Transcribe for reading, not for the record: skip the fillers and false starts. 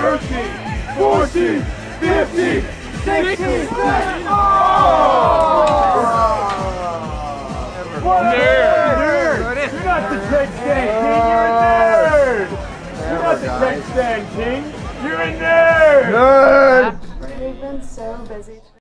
13, 14, 15, 16, 17. Oh! Nerd! You're not the Craig Stand King, you're a nerd! You're not the Craig Stand King, you're a nerd! Nerd! We've been so busy.